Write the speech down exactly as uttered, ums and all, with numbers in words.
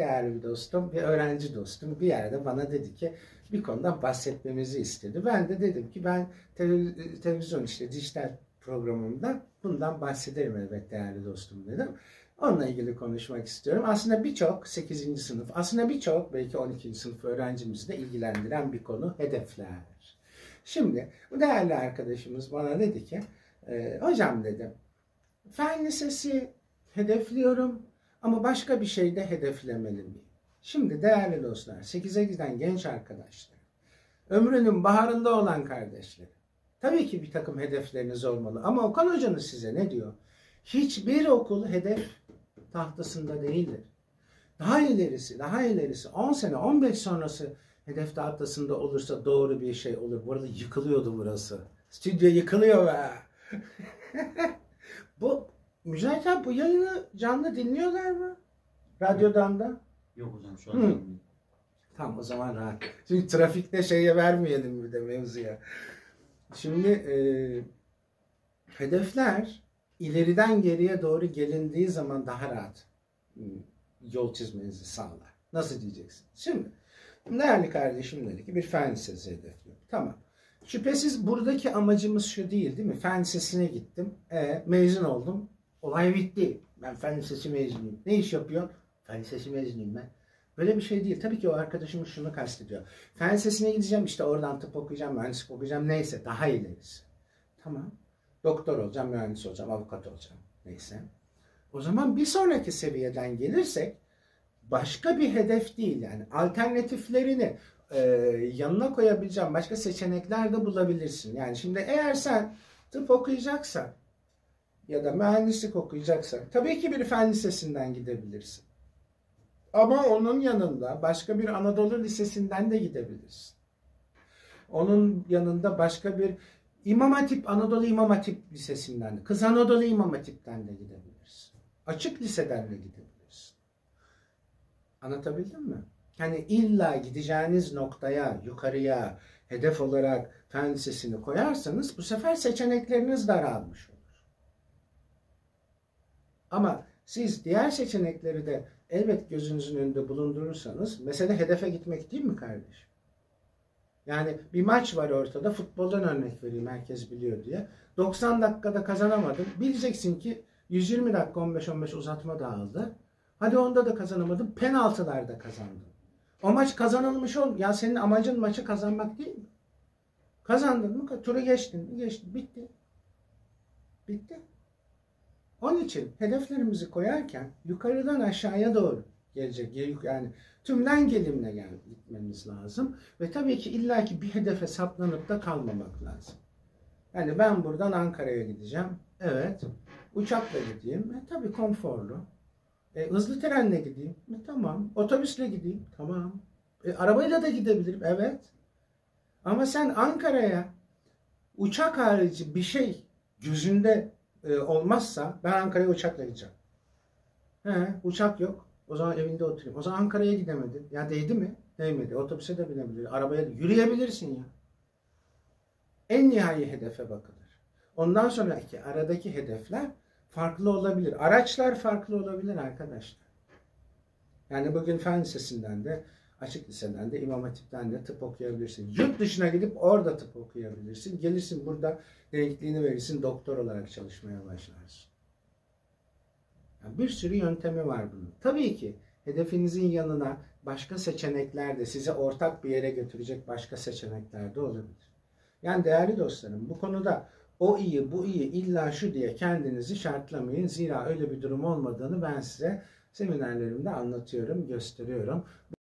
değerli bir dostum, bir öğrenci dostum bir yerde bana dedi ki bir konudan bahsetmemizi istedi. Ben de dedim ki ben televiz televizyon işte dijital programımda bundan bahsederim elbette değerli dostum dedim. Onunla ilgili konuşmak istiyorum. Aslında birçok sekizinci sınıf, aslında birçok belki on ikinci sınıf öğrencimizi de ilgilendiren bir konu hedefler. Şimdi bu değerli arkadaşımız bana dedi ki e, hocam dedim fen lisesi hedefliyorum ama başka bir şey de hedeflemeli miyim? Şimdi değerli dostlar, sekize giden genç arkadaşlar, ömrünün baharında olan kardeşler, tabii ki bir takım hedefleriniz olmalı ama Okan hocanız size ne diyor? Hiçbir okul hedef tahtasında değildir. Daha ilerisi, daha ilerisi on sene, on beş sonrası hedef tahtasında olursa doğru bir şey olur. Bu arada yıkılıyordu burası. Stüdyo yıkılıyor be. Bu Mücahit abi bu yayını canlı dinliyorlar mı? Radyodan da? Yok hocam şu an dinliyorum. Tamam o zaman rahat. Çünkü trafikte şeye vermeyelim bir de mevzuya. Şimdi e, hedefler ileriden geriye doğru gelindiği zaman daha rahat yol çizmenizi sağlar. Nasıl diyeceksin? Şimdi değerli kardeşim dedi ki bir fen lisesi hedefliyor. Tamam. Şüphesiz buradaki amacımız şu değil değil mi? Fen lisesine gittim. E, mezun oldum. Olay bitti. Ben fen lisesi mezunuyum. Ne iş yapıyor? Fen lisesi mezunuyum ben. Böyle bir şey değil. Tabii ki o arkadaşımız şunu kastediyor. Fen lisesine gideceğim işte oradan tıp okuyacağım, mühendislik okuyacağım. Neyse daha ilerisi. Tamam. Doktor olacağım, mühendis olacağım, avukat olacağım. Neyse. O zaman bir sonraki seviyeden gelirsek başka bir hedef değil yani alternatiflerini e, yanına koyabileceğim başka seçenekler de bulabilirsin. Yani şimdi eğer sen tıp okuyacaksan ya da mühendislik okuyacaksan tabii ki bir fen lisesinden gidebilirsin. Ama onun yanında başka bir Anadolu Lisesi'nden de gidebilirsin. Onun yanında başka bir İmam Hatip, Anadolu İmam Hatip Lisesi'nden de, Kız Anadolu İmam Hatip'ten de gidebilirsin. Açık liseden de gidebilirsin. Anlatabildim mi? Yani illa gideceğiniz noktaya, yukarıya, hedef olarak fen lisesini koyarsanız bu sefer seçenekleriniz daralmış olur. Ama siz diğer seçenekleri de elbet gözünüzün önünde bulundurursanız, mesele hedefe gitmek değil mi kardeşim? Yani bir maç var ortada, futboldan örnek vereyim herkes biliyor diye. doksan dakikada kazanamadın. Bileceksin ki yüz yirmi dakika on beş on beş uzatma dağıldı. Hadi onda da kazanamadın, penaltılarda kazandın. O maç kazanılmış ol. Ya senin amacın maçı kazanmak değil mi? Kazandın mı? Turu geçtin mi? Geçtin. Bitti. Bitti. Onun için hedeflerimizi koyarken yukarıdan aşağıya doğru gelecek. Yani tümden gelimle gel, gitmemiz lazım. Ve tabii ki illaki bir hedefe saplanıp da kalmamak lazım. Yani ben buradan Ankara'ya gideceğim. Evet. Uçakla gideyim. E, tabii konforlu. E, hızlı trenle gideyim. E, tamam. Otobüsle gideyim. Tamam. E, arabayla da gidebilirim. Evet. Ama sen Ankara'ya uçak harici bir şey gözünde e, olmazsa ben Ankara'ya uçakla gideceğim. He, uçak yok. O zaman evinde oturayım. O zaman Ankara'ya gidemedin. Ya değdi mi? Değmedi. Otobüse de binebilir. Arabaya da yürüyebilirsin ya. En nihai hedefe bakılır. Ondan sonraki aradaki hedefler farklı olabilir. Araçlar farklı olabilir arkadaşlar. Yani bugün fen lisesinden de, açık liseden de, İmam Hatip'ten de tıp okuyabilirsin. Yurt dışına gidip orada tıp okuyabilirsin. Gelirsin burada denkliğini verirsin, doktor olarak çalışmaya başlarsın. Yani bir sürü yöntemi var bunun. Tabii ki hedefinizin yanına başka seçenekler de, sizi ortak bir yere götürecek başka seçenekler de olabilir. Yani değerli dostlarım, bu konuda o iyi, bu iyi, illa şu diye kendinizi şartlamayın. Zira öyle bir durum olmadığını ben size seminerlerimde anlatıyorum, gösteriyorum.